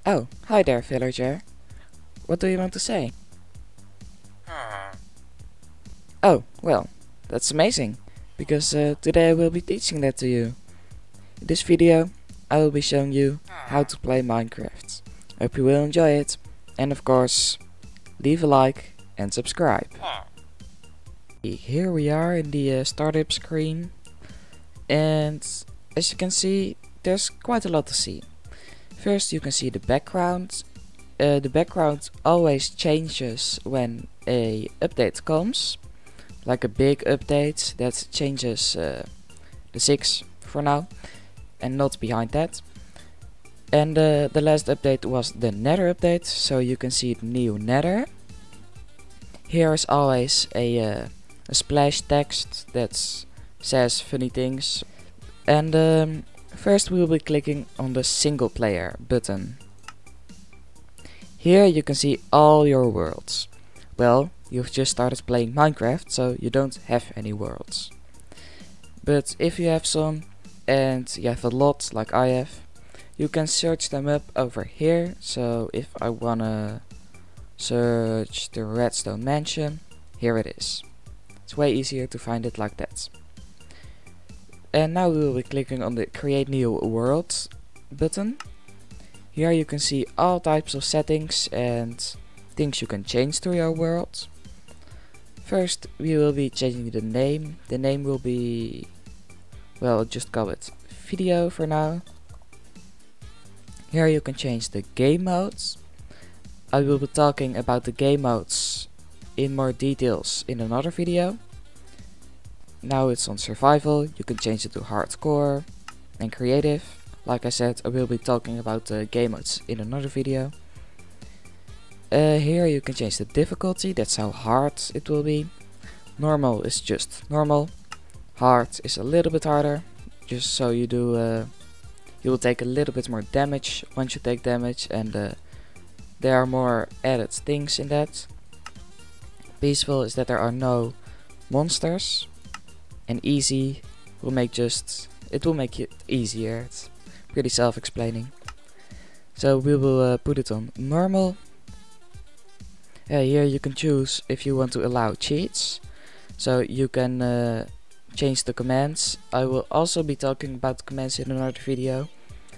Oh, hi there, villager. What do you want to say? Oh, well, that's amazing, because today I will be teaching that to you. In this video, I will be showing you how to play Minecraft. Hope you will enjoy it, and of course, leave a like and subscribe. Here we are in the startup screen, and as you can see, there's quite a lot to see. First, you can see the background. The background always changes when a update comes, like a big update that changes the 6 for now, and not behind that. And the last update was the Nether update, so you can see the new Nether. Here is always a splash text that says funny things. And first we will be clicking on the single player button. Here you can see all your worlds. Well, you've just started playing Minecraft, so you don't have any worlds. But if you have some, and you have a lot like I have, you can search them up over here. So if I wanna search the Redstone Mansion, here it is. It's way easier to find it like that. And now we will be clicking on the Create New World button. Here you can see all types of settings and things you can change to your world. First we will be changing the name. The name will be, well, just call it video for now. Here you can change the game modes. I will be talking about the game modes in more details in another video. Now it's on survival. You can change it to hardcore and creative. Like I said, I will be talking about the game modes in another video. Here you can change the difficulty, that's how hard it will be. Normal is just normal. Hard is a little bit harder, just so you will take a little bit more damage once you take damage, and there are more added things in that. Peaceful is that there are no monsters, and easy will make it easier. It's pretty self-explaining. So we will put it on normal. Here you can choose if you want to allow cheats, so you can change the commands. I will also be talking about the commands in another video.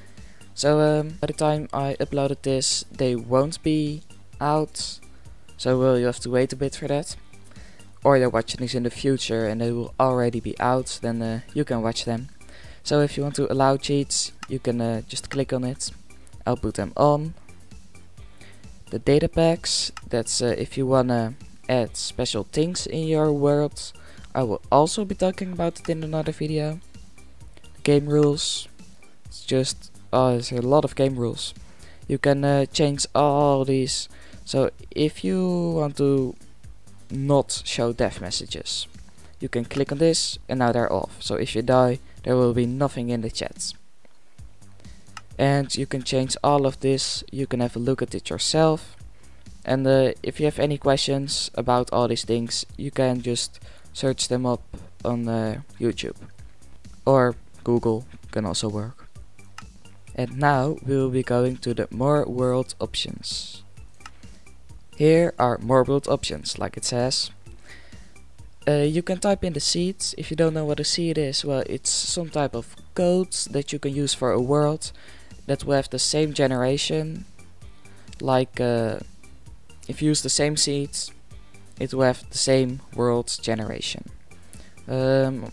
So by the time I uploaded this, they won't be out, so you have to wait a bit for that. Or you're watching this in the future and they will already be out, then you can watch them. So if you want to allow cheats, you can just click on it. I'll put them on. The data packs, that's if you wanna add special things in your world. I will also be talking about it in another video. Game rules, it's just, there's a lot of game rules. You can change all these. So if you want to not show death messages, you can click on this and now they're off. So if you die, there will be nothing in the chat. And you can change all of this. You can have a look at it yourself. And if you have any questions about all these things, you can just search them up on YouTube. Or Google can also work. And now we will be going to the more world options. Here are more world options, like it says. You can type in the seeds. If you don't know what a seed is, well, it's some type of code that you can use for a world that will have the same generation. Like if you use the same seeds, it will have the same world generation. 1,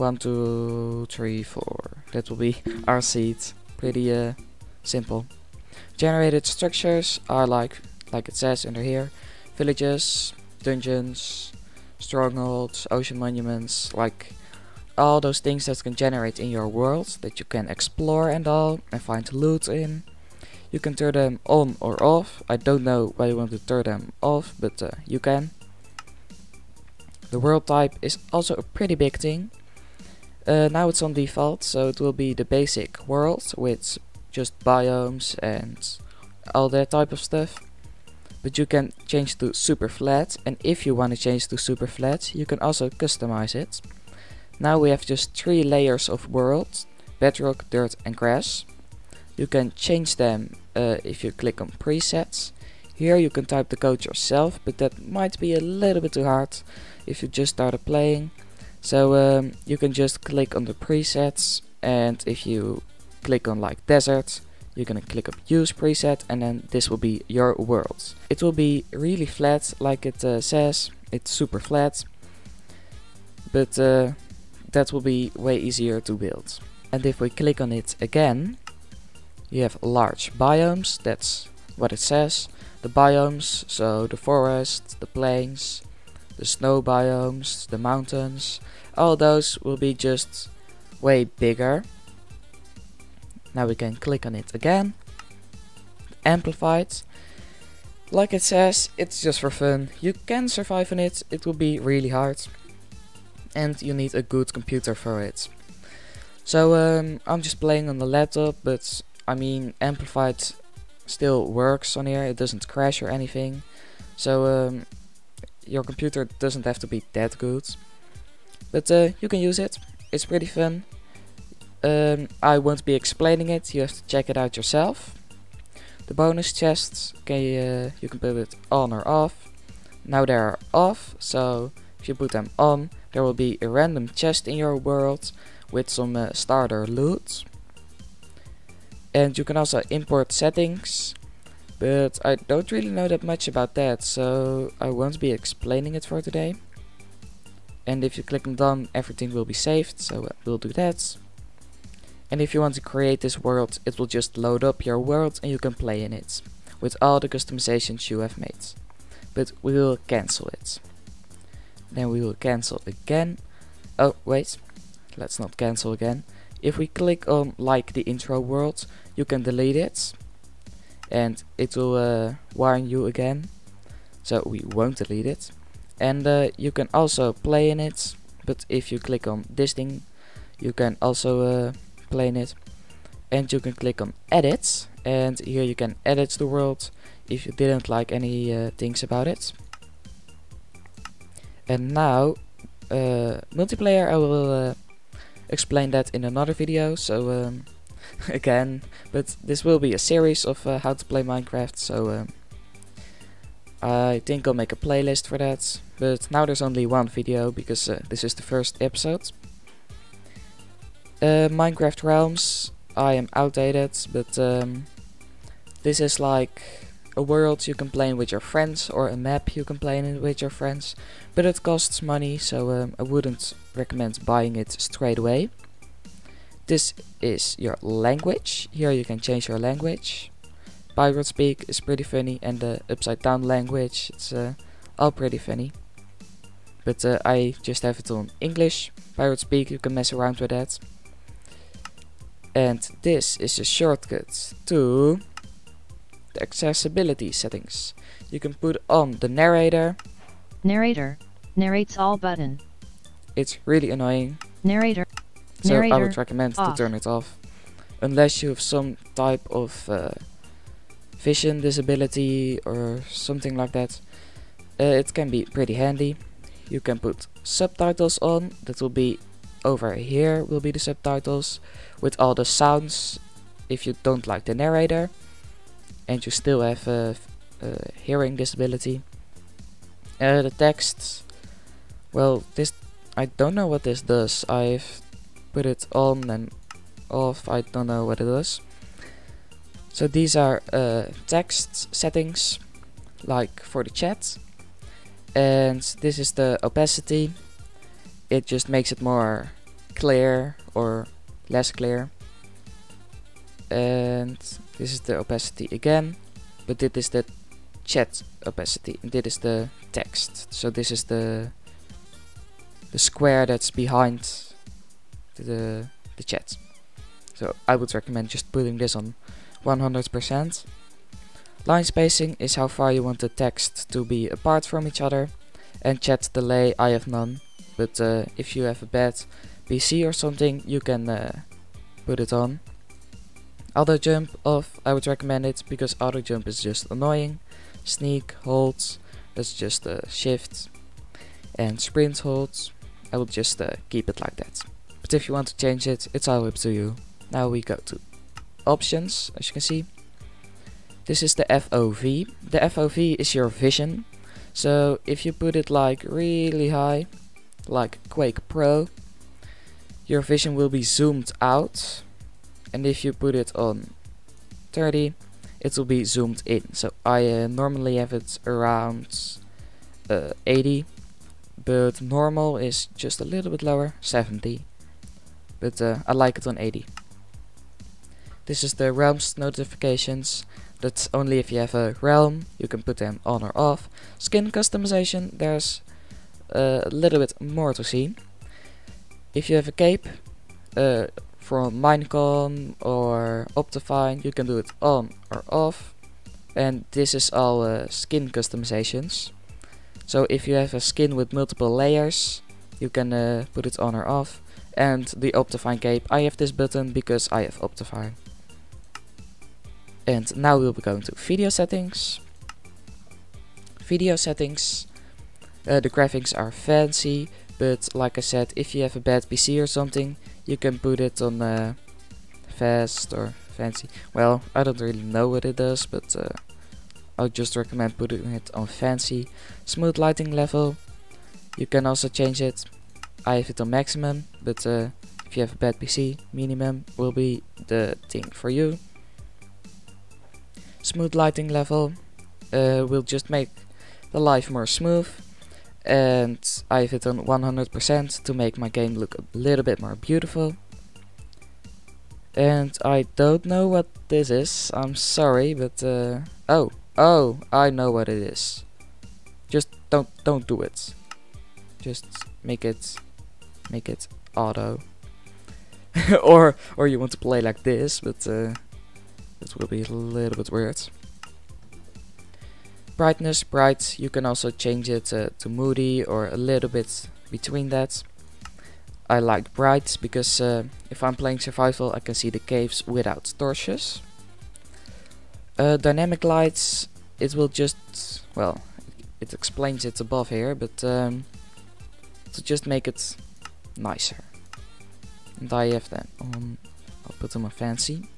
2, 3, 4. That will be our seed. Pretty simple. Generated structures are like it says under here, villages, dungeons, strongholds, ocean monuments, like all those things that can generate in your world that you can explore and all, and find loot in. You can turn them on or off. I don't know why you want to turn them off, but you can. The world type is also a pretty big thing. Now it's on default, so it will be the basic world with just biomes and all that type of stuff. But you can change to super flat, and if you want to change to super flat, you can also customize it. Now we have just 3 layers of world: bedrock, dirt and grass. You can change them if you click on presets. Here you can type the code yourself, but that might be a little bit too hard if you just started playing. So you can just click on the presets, and if you click on like desert, you're gonna click up use preset, and then this will be your world. It will be really flat, like it says. It's super flat, but that will be way easier to build. And if we click on it again, you have large biomes. That's what it says. The biomes, so the forest, the plains, the snow biomes, the mountains, all those will be just way bigger. Now we can click on it again, amplified. Like it says, it's just for fun. You can survive on it, it will be really hard, and you need a good computer for it. So I'm just playing on the laptop, but I mean amplified still works on here, it doesn't crash or anything. So your computer doesn't have to be that good, but you can use it, it's pretty fun. I won't be explaining it, you have to check it out yourself. The bonus chests, you can put it on or off. Now they are off, so if you put them on, there will be a random chest in your world with some starter loot. And you can also import settings, but I don't really know that much about that, so I won't be explaining it for today. And if you click on done, everything will be saved, so we'll do that. And if you want to create this world, it will just load up your world and you can play in it with all the customizations you have made. But we will cancel it. Then we will cancel again. Oh wait, let's not cancel again. If we click on like the intro world, you can delete it and it will warn you again, so we won't delete it. And you can also play in it, but if you click on this thing, you can also play in it. And you can click on edit, and here you can edit the world if you didn't like any things about it. And now multiplayer, I will explain that in another video, so again, but this will be a series of how to play Minecraft, so I think I'll make a playlist for that, but now there's only one video because this is the first episode. Minecraft Realms, I am outdated, but this is like a world you can play in with your friends, or a map you can play in with your friends, but it costs money, so I wouldn't recommend buying it straight away. This is your language. Here you can change your language. Pirate Speak is pretty funny, and the upside down language, it's all pretty funny. But I just have it on English. Pirate Speak, you can mess around with that. And this is a shortcut to the accessibility settings. You can put on the narrator. Narrator. Narrates all button. It's really annoying. Narrator. So Narrator I would recommend to turn it off. Unless you have some type of vision disability or something like that. It can be pretty handy. You can put subtitles on. That will be over here, will be the subtitles with all the sounds if you don't like the narrator and you still have a hearing disability. The text, well, this, I don't know what this does. I've put it on and off, I don't know what it does. So these are text settings, like for the chat. And this is the opacity. It just makes it more clear or less clear. And this is the opacity again, but this is the chat opacity, and this is the text. So this is the square that's behind the chat. So I would recommend just putting this on 100%. Line spacing is how far you want the text to be apart from each other. And chat delay, I have none. But if you have a bad PC or something, you can put it on. Auto jump off, I would recommend it, because auto jump is just annoying. Sneak, hold, that's just shift. And sprint hold, I would just keep it like that. But if you want to change it, it's all up to you. Now we go to options, as you can see. This is the FOV. The FOV is your vision. So if you put it like really high, like Quake Pro, your vision will be zoomed out. And if you put it on 30, it will be zoomed in. So I normally have it around 80, but normal is just a little bit lower, 70. But I like it on 80. This is the realms notifications. That's only if you have a realm, you can put them on or off. Skin customization, there's a little bit more to see. If you have a cape from Minecon or Optifine, you can do it on or off. And this is all skin customizations. So if you have a skin with multiple layers, you can put it on or off. And the Optifine cape, I have this button because I have Optifine. And now we'll be going to video settings. Video settings. The graphics are fancy, but like I said, if you have a bad PC or something, you can put it on fast or fancy. Well, I don't really know what it does, but I just recommend putting it on fancy. Smooth lighting level, you can also change it. I have it on maximum, but if you have a bad PC, minimum will be the thing for you. Smooth lighting level will just make the life more smooth, and I have it on 100% to make my game look a little bit more beautiful. And I don't know what this is, I'm sorry, but oh, I know what it is. Just don't do it. Just make it auto. or you want to play like this, but it will be a little bit weird. Brightness, bright, you can also change it to moody or a little bit between that. I like bright because if I'm playing survival, I can see the caves without torches. Dynamic lights, it will just, well, it explains it above here, but to just make it nicer. And I have them on, I'll put them on fancy.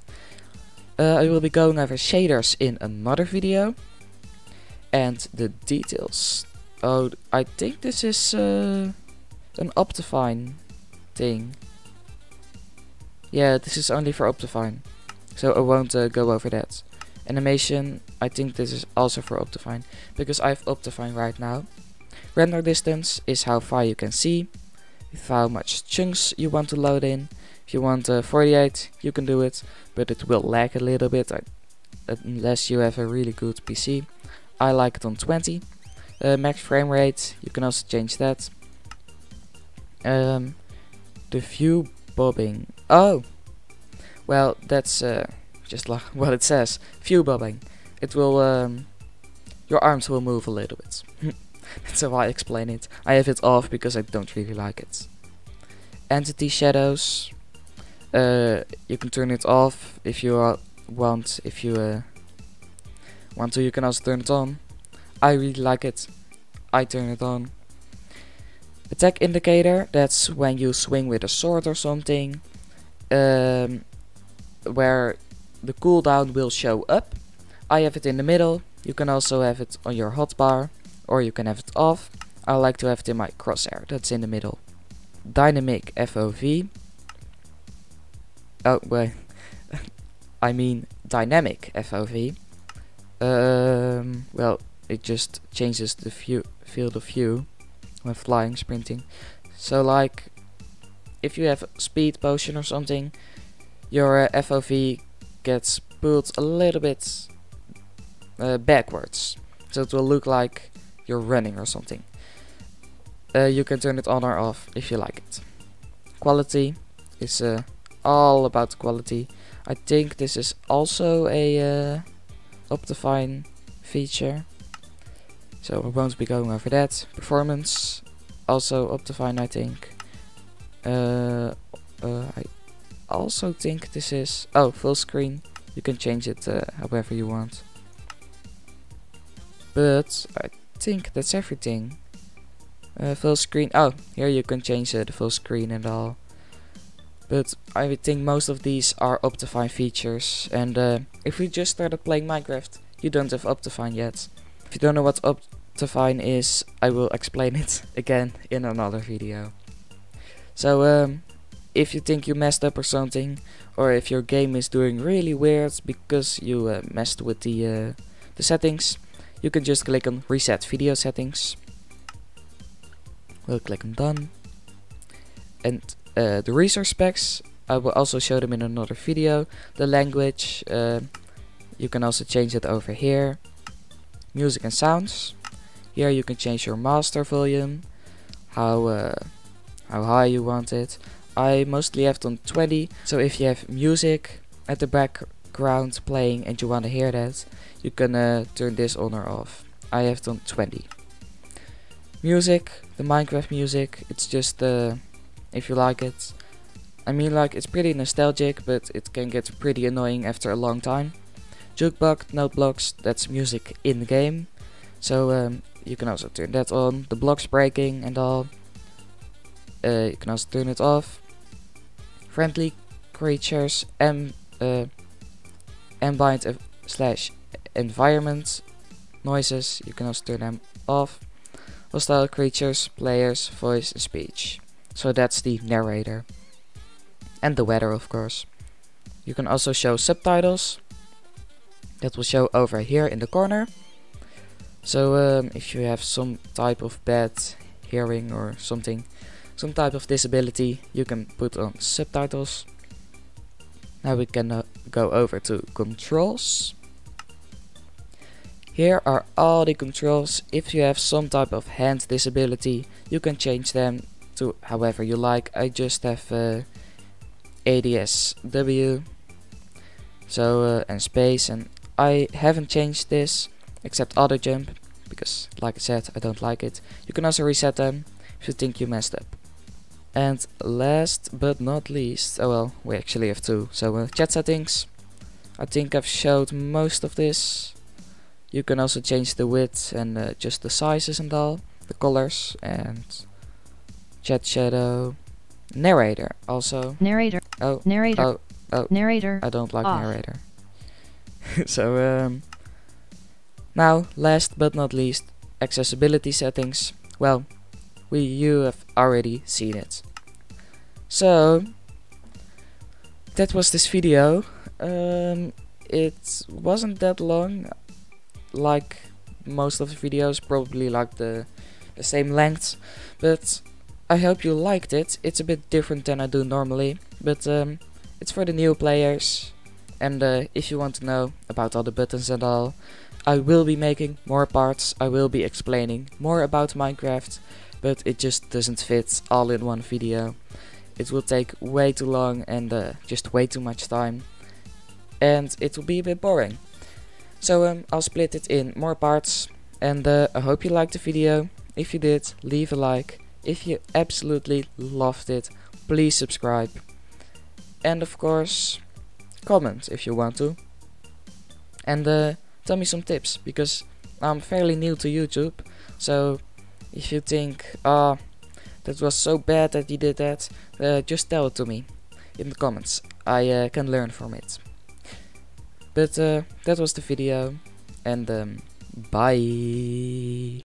I will be going over shaders in another video. And the details. Oh, I think this is an Optifine thing. Yeah, this is only for Optifine. So I won't go over that. Animation, I think this is also for Optifine, because I have Optifine right now. Render distance is how far you can see, with how much chunks you want to load in. If you want 48, you can do it, but it will lag a little bit unless you have a really good PC. I like it on 20. Max frame rate, you can also change that. The view bobbing. Oh, well, that's just like what it says. View bobbing. It will, your arms will move a little bit. That's how I explain it. I have it off because I don't really like it. Entity shadows. You can turn it off if you want. If you want to, you can also turn it on. I really like it. I turn it on. Attack indicator, that's when you swing with a sword or something, where the cooldown will show up. I have it in the middle. You can also have it on your hotbar, or you can have it off. I like to have it in my crosshair, that's in the middle. Dynamic FOV. Oh wait, I mean dynamic FOV. Well, it just changes the field of view when flying, sprinting. So like, if you have speed potion or something, your FOV gets pulled a little bit backwards, so it will look like you're running or something. You can turn it on or off if you like it. Quality is all about quality. I think this is also a Optifine feature, so I won't be going over that. Performance, also Optifine, I think. I also think this is, oh, full screen. You can change it however you want. But I think that's everything. Full screen, oh, here you can change the full screen and all. but I would think most of these are Optifine features, and if you just started playing Minecraft, you don't have Optifine yet. If you don't know what Optifine is, I will explain it again in another video. So if you think you messed up or something, or if your game is doing really weird because you messed with the settings, you can just click on Reset Video Settings. We'll click on Done. And the resource specs, I will also show them in another video. The language, you can also change it over here. Music and sounds. Here you can change your master volume, how high you want it. I mostly have it on 20, so if you have music at the background playing and you want to hear that, you can turn this on or off. I have it on 20. Music, the Minecraft music, it's just if you like it. I mean, like, it's pretty nostalgic, but it can get pretty annoying after a long time. Jukebox, note blocks, that's music in the game, so you can also turn that on. The blocks breaking and all, you can also turn it off. Friendly creatures, ambient / environment noises, you can also turn them off. Hostile creatures, players, voice and speech. So that's the narrator. And the weather, of course. You can also show subtitles. That will show over here in the corner. So if you have some type of bad hearing or something, some type of disability, you can put on subtitles. Now we can go over to controls. Here are all the controls. If you have some type of hand disability, you can change them to however you like. I just have ADSW, so and space, and I haven't changed this except auto jump because, like I said, I don't like it. You can also reset them if you think you messed up. And last but not least, oh well, we actually have two. So chat settings. I think I've showed most of this. You can also change the width and just the sizes and all, the colors, and chat shadow. Narrator also. Narrator. Oh. Narrator. Oh. Narrator. I don't like off. narrator. So now, last but not least, accessibility settings. Well, you have already seen it. So that was this video. It wasn't that long, like most of the videos, probably like the same length, but I hope you liked it. It's a bit different than I do normally, but it's for the new players. And if you want to know about all the buttons and all, I will be making more parts. I will be explaining more about Minecraft, but it just doesn't fit all in one video. It will take way too long and just way too much time, and it will be a bit boring. So I'll split it in more parts, and I hope you liked the video. If you did, leave a like. If you absolutely loved it, please subscribe. And of course, comment if you want to. And tell me some tips, because I'm fairly new to YouTube. So if you think, that was so bad that you did that, just tell it to me in the comments. I can learn from it. But that was the video, and bye.